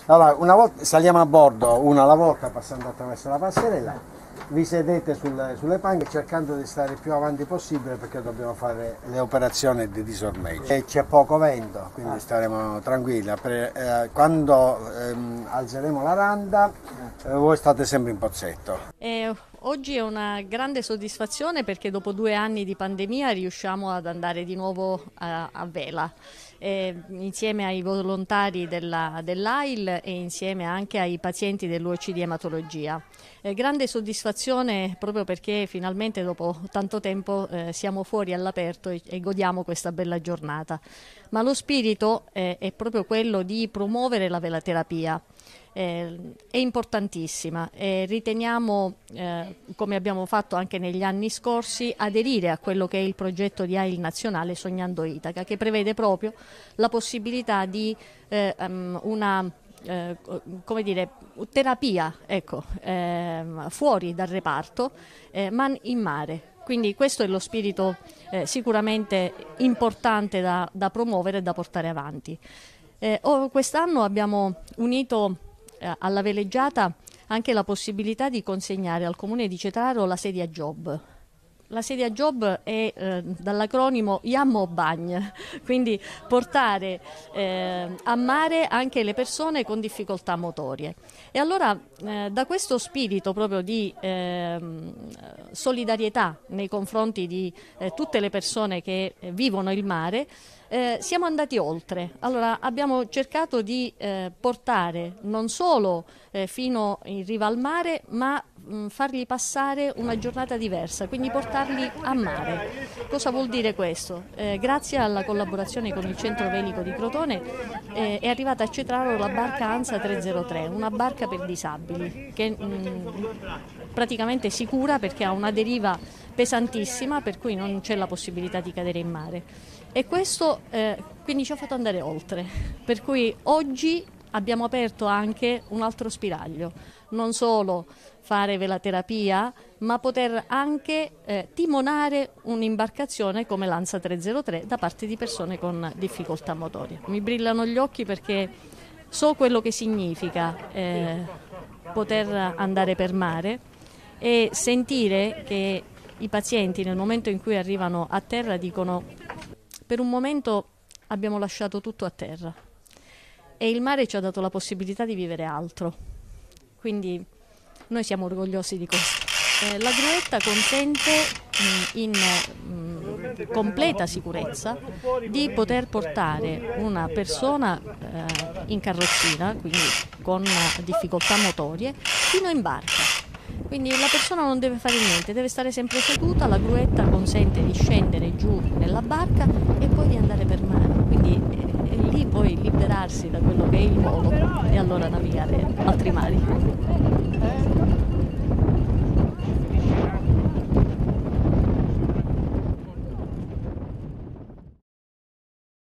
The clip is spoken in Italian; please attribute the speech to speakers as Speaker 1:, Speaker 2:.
Speaker 1: Allora, una volta saliamo a bordo, una alla volta, passando attraverso la passerella, vi sedete sulle panche cercando di stare il più avanti possibile perché dobbiamo fare le operazioni di disormeggio. E c'è poco vento, quindi staremo tranquilli. Quando alzeremo la randa, voi state sempre in pozzetto.
Speaker 2: Oggi è una grande soddisfazione perché dopo 2 anni di pandemia riusciamo ad andare di nuovo a vela, insieme ai volontari dell'AIL e insieme anche ai pazienti dell'UOC di ematologia. Grande soddisfazione proprio perché finalmente dopo tanto tempo siamo fuori all'aperto e godiamo questa bella giornata. Ma lo spirito è proprio quello di promuovere la velaterapia. È importantissima e riteniamo, come abbiamo fatto anche negli anni scorsi, aderire a quello che è il progetto di AIL nazionale Sognando Itaca, che prevede proprio la possibilità di una come dire, terapia, ecco, fuori dal reparto, ma in mare. Quindi questo è lo spirito sicuramente importante da promuovere e da portare avanti. Quest'anno abbiamo unito alla veleggiata anche la possibilità di consegnare al comune di Cetraro la sedia Job. La sedia Job è dall'acronimo Jammo Bagn, quindi portare a mare anche le persone con difficoltà motorie. E allora da questo spirito proprio di solidarietà nei confronti di tutte le persone che vivono il mare, siamo andati oltre. Allora abbiamo cercato di portare non solo fino in riva al mare, ma fargli passare una giornata diversa, quindi portarli a mare. Cosa vuol dire questo? Grazie alla collaborazione con il centro velico di Crotone è arrivata a Cetraro la barca ANSA 303, una barca per disabili che praticamente sicura perché ha una deriva pesantissima per cui non c'è la possibilità di cadere in mare. E questo quindi ci ha fatto andare oltre, per cui oggi abbiamo aperto anche un altro spiraglio, non solo fare velaterapia, ma poter anche timonare un'imbarcazione come l'ANSA 303 da parte di persone con difficoltà motorie. Mi brillano gli occhi perché so quello che significa poter andare per mare e sentire che i pazienti nel momento in cui arrivano a terra dicono: per un momento abbiamo lasciato tutto a terra e il mare ci ha dato la possibilità di vivere altro, quindi noi siamo orgogliosi di questo. La gruetta consente in completa sicurezza di poter portare una persona in carrozzina, quindi con difficoltà motorie, fino in barca. Quindi la persona non deve fare niente, deve stare sempre seduta, la gruetta consente di scendere giù nella barca e poi di andare per mare. Quindi è lì poi liberarsi da quello che è il volo e allora navigare altri mari.